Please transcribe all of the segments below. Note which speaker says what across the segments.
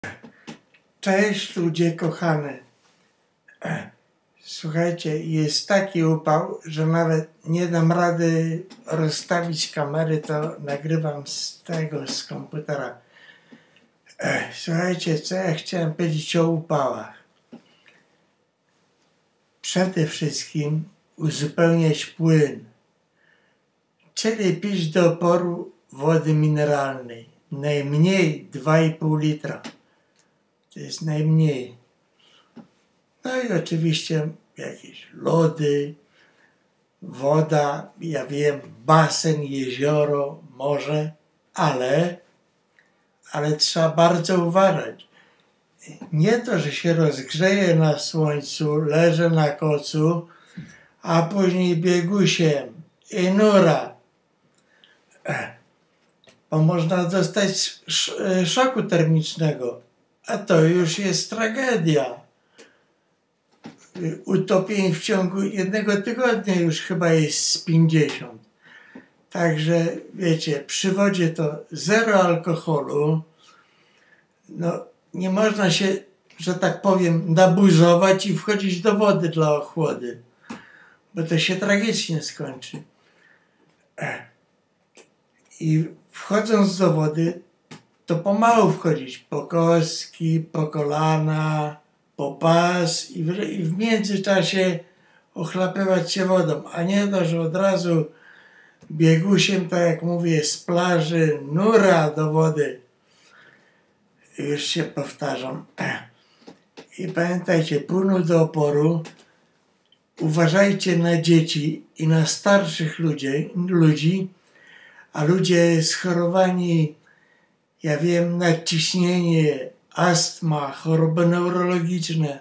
Speaker 1: Cześć ludzie kochane. Słuchajcie, jest taki upał, że nawet nie dam rady rozstawić kamery, to nagrywam z komputera. Słuchajcie, co ja chciałem powiedzieć o upałach. Przede wszystkim uzupełniać płyn, czyli pić do oporu wody mineralnej. Najmniej 2,5 litra. To jest najmniej. No i oczywiście jakieś lody, woda, ja wiem, basen, jezioro, morze, ale trzeba bardzo uważać. Nie to, że się rozgrzeje na słońcu, leży na kocu, a później biegusiem i nura. Bo można dostać szoku termicznego, a to już jest tragedia. Utopień w ciągu jednego tygodnia już chyba jest z 50. Także wiecie, przy wodzie to zero alkoholu. No, nie można się, że tak powiem, nabuzować i wchodzić do wody dla ochłody, bo to się tragicznie skończy. I wchodząc do wody, to pomału wchodzić, po kostki, po kolana, po pas i w międzyczasie ochlapywać się wodą, a nie to, że od razu biegusiem, tak jak mówię, z plaży, nura do wody. Już się powtarzam. I pamiętajcie, płynu do oporu, uważajcie na dzieci i na starszych ludzi, a ludzie schorowani, ja wiem, nadciśnienie, astma, choroby neurologiczne,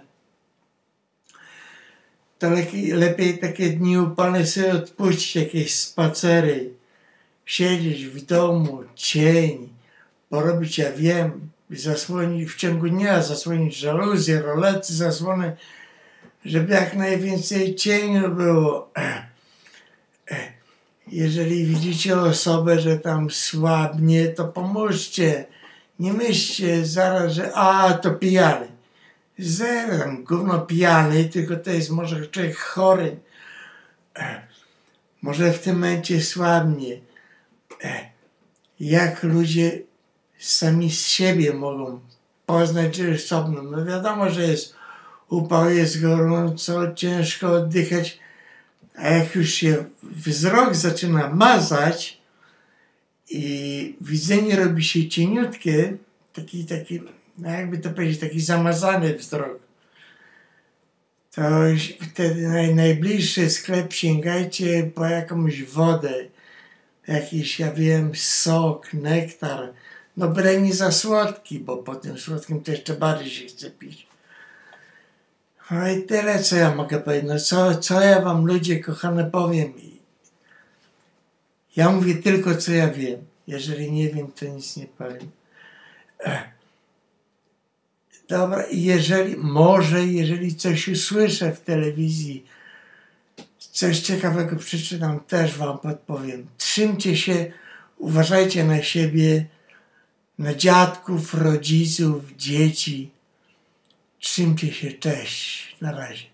Speaker 1: to lepiej takie dni upalne sobie odpuścić, jakieś spacery, siedzieć w domu, cień, porobić, ja wiem, zasłonić w ciągu dnia, zasłonić żaluzje, rolety, zasłony, żeby jak najwięcej cieniu było. Jeżeli widzicie osobę, że tam słabnie, to pomóżcie. Nie myślcie zaraz, że to pijany. Zero, gówno pijany, tylko to jest może człowiek chory. Może w tym momencie słabnie. Jak ludzie sami z siebie mogą poznać, że jest sobą. No wiadomo, że jest upał, jest gorąco, ciężko oddychać, a jak już się wzrok zaczyna mazać i widzenie robi się cieniutkie, taki, no jakby to powiedzieć, taki zamazany wzrok, to wtedy najbliższy sklep sięgajcie po jakąś wodę, jakiś, ja wiem, sok, nektar, no byle nie za słodki, bo po tym słodkim to jeszcze bardziej się chce pić. No i tyle, co ja mogę powiedzieć. No co ja wam, ludzie kochane, powiem. Ja mówię tylko, co ja wiem. Jeżeli nie wiem, to nic nie powiem. Dobra, jeżeli coś usłyszę w telewizji, coś ciekawego przeczytam, też wam podpowiem. Trzymcie się, uważajcie na siebie, na dziadków, rodziców, dzieci. Trzymcie się, cześć, na razie.